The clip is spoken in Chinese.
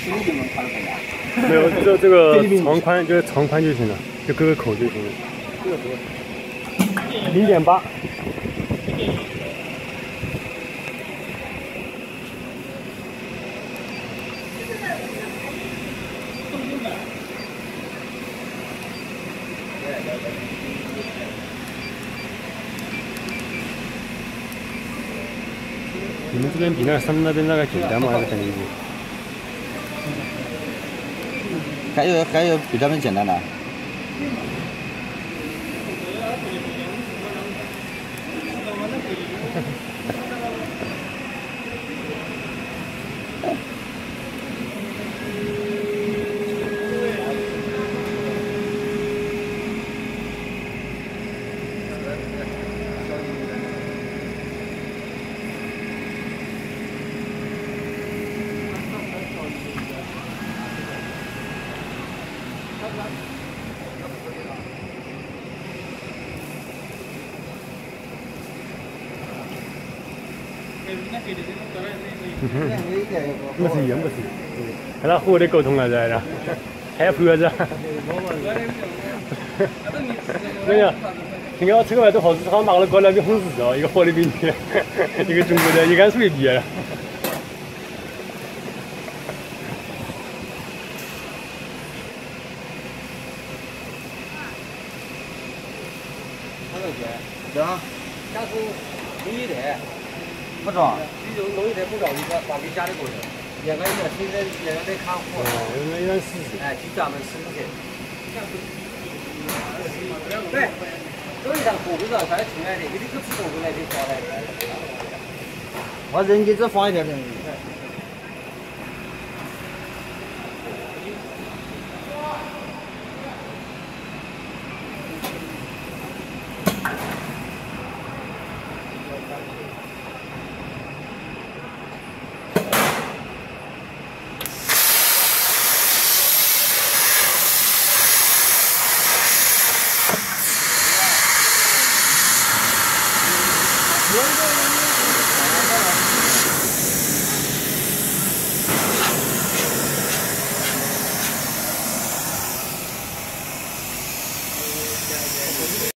胸就能看得出来。 没有，这个长宽就是长宽就行了，就各个口就行了。 这个多 0.8。你们这边比那边那个简单吗？还是肯定是？ 还有比咱们简单的。 没事，没事。跟他和的沟通了在那，还要陪着。那个，今天我吃个饭都好市场拿了过来2红柿哦，一个火的饼皮，一个中国的，一个是未必了。 行，下次弄一台，不装，你就弄一台不装一个，把给家里过去。两个现在两个在看货。 有点试试。 哎，就专门试试。对，有一张货不知道啥出来的，给你个自动过来就发来。我人给这放一条人。原